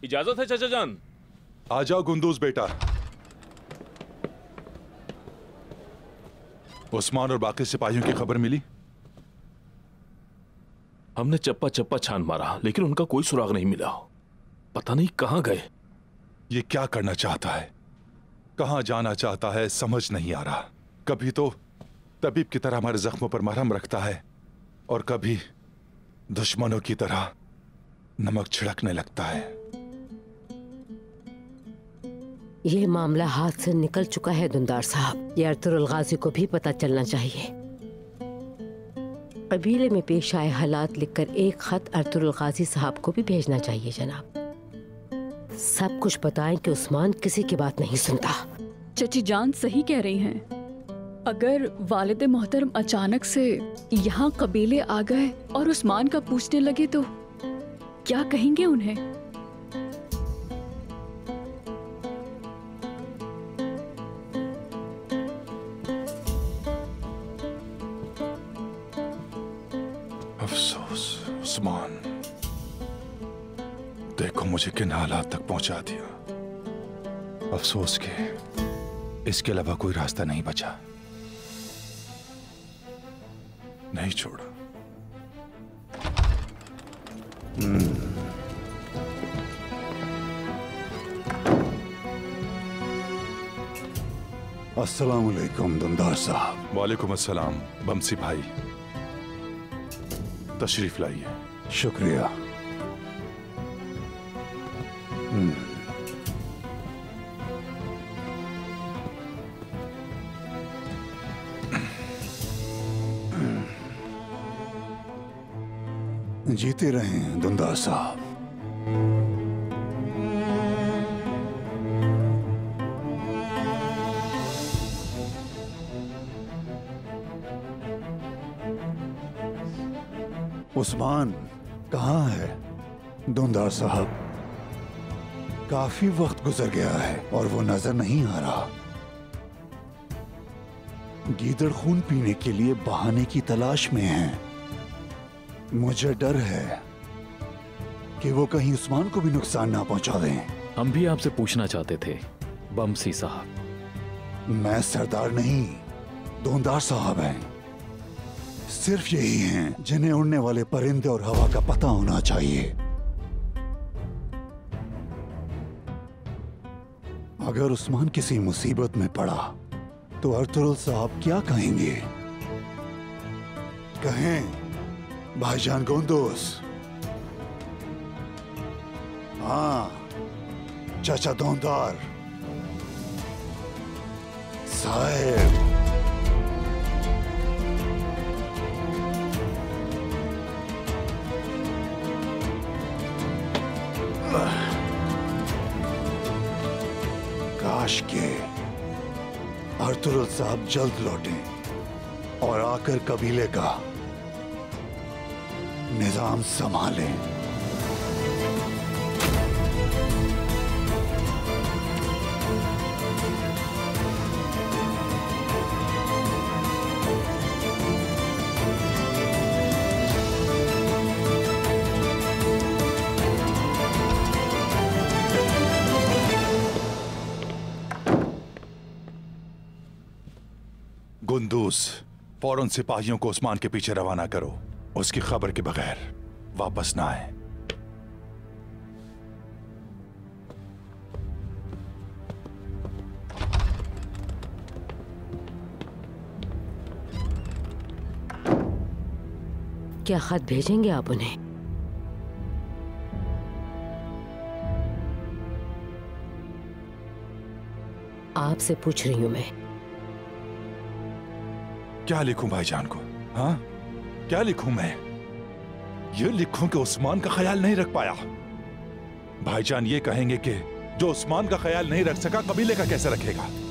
इजाजत है चाचा जान। आ जाओ गुंदूज बेटा। उस्मान और बाकी सिपाहियों की खबर मिली? हमने चप्पा चप्पा छान मारा लेकिन उनका कोई सुराग नहीं मिला। पता नहीं कहां गए। ये क्या करना चाहता है, कहां जाना चाहता है, समझ नहीं आ रहा। कभी तो तबीब की तरह हमारे जख्मों पर मरहम रखता है और कभी दुश्मनों की तरह नमक छिड़कने लगता है। ये मामला हाथ से निकल चुका है दुंदार साहब। ये अर्तुगरुल गाजी को भी पता चलना चाहिए। कबीले में पेश आए हालात लिखकर एक खत अर्तुगरुल गाजी साहब को भी भेजना चाहिए जनाब। सब कुछ बताएं कि उस्मान किसी की बात नहीं सुनता। चची जान सही कह रही हैं। अगर वालिद मोहतरम अचानक से यहाँ कबीले आ गए और उस्मान का पूछने लगे तो क्या कहेंगे उन्हें? अफसोस उस्मान, देखो मुझे किन हालात तक पहुंचा दिया। अफसोस के इसके अलावा कोई रास्ता नहीं बचा। नहीं छोड़ा। अस्सलाम वालेकुम दुंदार साहब। वालेकुम अस्सलाम बमसी भाई, तशरीफ लाइए। शुक्रिया। जीते रहें दुंदार साहब। उस्मान कहाँ है दुंदार साहब? काफी वक्त गुजर गया है और वो नजर नहीं आ रहा। गीदड़ खून पीने के लिए बहाने की तलाश में है। मुझे डर है कि वो कहीं उस्मान को भी नुकसान ना पहुंचा दें। हम भी आपसे पूछना चाहते थे बमसी साहब। मैं सरदार नहीं, दुंदार साहब हैं। सिर्फ यही हैं जिन्हें उड़ने वाले परिंदे और हवा का पता होना चाहिए। अगर उस्मान किसी मुसीबत में पड़ा तो अर्तुगरुल साहब क्या कहेंगे? कहें भाईजान गुंदूज, हाँ चाचा दुंदार साहेब, काश के अर्तुगरुल साहब जल्द लौटें और आकर कबीले का निजाम संभालें। गुंदूज, फौरन सिपाहियों को उस्मान के पीछे रवाना करो। उसकी खबर के बगैर वापस ना आए। क्या खत भेजेंगे आप उन्हें? आपसे पूछ रही हूं मैं। क्या लिखूं भाईजान को? हाँ, क्या लिखूं मैं? ये लिखूं कि उस्मान का ख्याल नहीं रख पाया। भाईजान ये कहेंगे कि जो उस्मान का ख्याल नहीं रख सका कबीले का कैसे रखेगा?